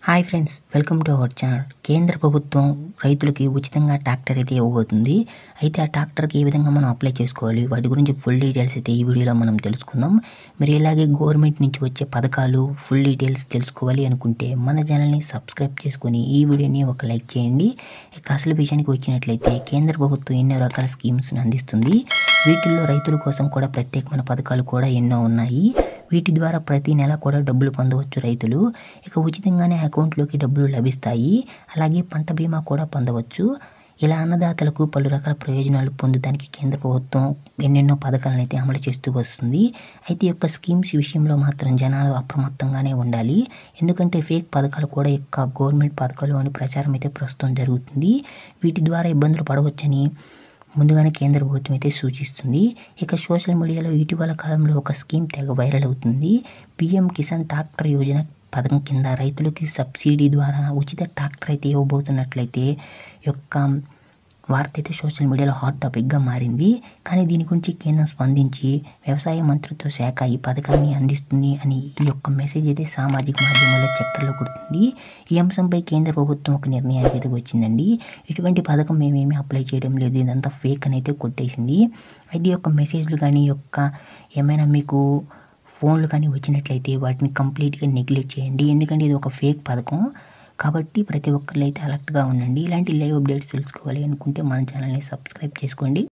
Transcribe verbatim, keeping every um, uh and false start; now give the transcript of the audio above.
Hi friends, welcome to our channel. కేంద్ర ప్రభుత్వం రైతులకి ఉచితంగా ట్రాక్టర్ అయితే ఇవ్వబోతుంది. అయితే ఆ ట్రాక్టర్కి ఏ విధంగా మనం అప్లై చేసుకోవాలి, వాటి గురించి ఫుల్ డీటెయిల్స్ అయితే ఈ వీడియోలో మనం తెలుసుకుందాం. మీరు ఇలాగే గవర్నమెంట్ నుంచి వచ్చే పథకాలు ఫుల్ డీటెయిల్స్ తెలుసుకోవాలి అనుకుంటే మన ఛానల్ని సబ్స్క్రైబ్ చేసుకొని ఈ వీడియోని ఒక లైక్ చేయండి. ఇక అసలు విషయానికి వచ్చినట్లయితే కేంద్ర ప్రభుత్వం ఎన్నో రకాల స్కీమ్స్ని అందిస్తుంది. వీటిల్లో రైతుల కోసం కూడా ప్రత్యేకమైన పథకాలు కూడా ఎన్నో ఉన్నాయి. వీటి ద్వారా ప్రతి నెల కూడా డబ్బులు పొందవచ్చు రైతులు. ఇక ఉచితంగానే అకౌంట్లోకి డబ్బులు లభిస్తాయి. అలాగే పంట బీమా కూడా పొందవచ్చు. ఇలా అన్నదాతలకు పలు రకాల ప్రయోజనాలు పొందడానికి కేంద్ర ప్రభుత్వం ఎన్నెన్నో పథకాలను అయితే అమలు చేస్తూ వస్తుంది. అయితే ఈ యొక్క స్కీమ్స్ విషయంలో మాత్రం జనాలు అప్రమత్తంగానే ఉండాలి. ఎందుకంటే ఫేక్ పథకాలు కూడా యొక్క గవర్నమెంట్ పథకాలు అని ప్రచారం అయితే ప్రస్తుతం జరుగుతుంది. వీటి ద్వారా ఇబ్బందులు పడవచ్చని ముందుగానే కేంద్ర ప్రభుత్వం అయితే సూచిస్తుంది. ఇక సోషల్ మీడియాలో ఇటీవల కాలంలో ఒక స్కీమ్ తెగ వైరల్ అవుతుంది. పీఎం కిసాన్ ట్రాక్టర్ యోజన పథకం కింద రైతులకి సబ్సిడీ ద్వారా ఉచిత ట్రాక్టర్ అయితే ఇవ్వబోతున్నట్లయితే యొక్క వార్త అయితే సోషల్ మీడియాలో హాట్ టాపిక్గా మారింది. కానీ దీని గురించి కేంద్రం స్పందించి వ్యవసాయ మంత్రిత్వ శాఖ ఈ పథకాన్ని అందిస్తుంది అని ఈ యొక్క మెసేజ్ అయితే సామాజిక మాధ్యమాల్లో చక్కర్లు కొడుతుంది. ఈ అంశంపై కేంద్ర ప్రభుత్వం ఒక నిర్ణయానికి అయితే వచ్చిందండి. ఇటువంటి పథకం మేమేమి అప్లై చేయడం లేదు, ఇదంతా ఫేక్ అని అయితే కొట్టేసింది. అయితే ఈ యొక్క మెసేజ్లు కానీ యొక్క ఏమైనా మీకు ఫోన్లు కానీ వచ్చినట్లయితే వాటిని కంప్లీట్గా నెగ్లెక్ట్ చేయండి. ఎందుకంటే ఇది ఒక ఫేక్ పథకం కాబట్టి ప్రతి ఒక్కరు అయితే అలర్ట్గా ఉండండి. ఇలాంటి లైవ్ అప్డేట్స్ తెలుసుకోవాలి అనుకుంటే మన ఛానల్ని సబ్స్క్రైబ్ చేసుకోండి.